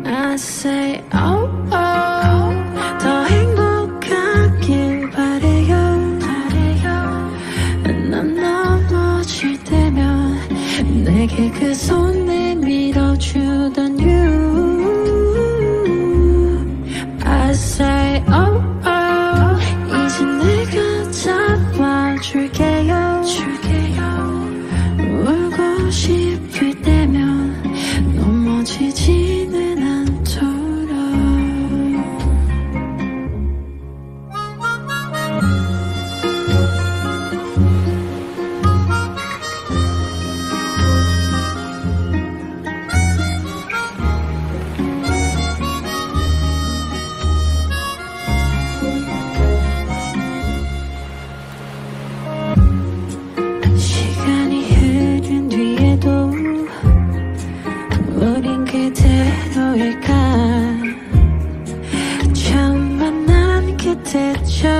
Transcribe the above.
I say oh oh 더 행복하길 바래요 난 넘어질 때면 내게 그 손 내밀어주던 you I say oh oh 이제 내가 잡아줄게요 울고 싶을 때면 넘어지지는 않도록 시간이 흐른 뒤에도 우린 그대로일까 처음 만난 그때처럼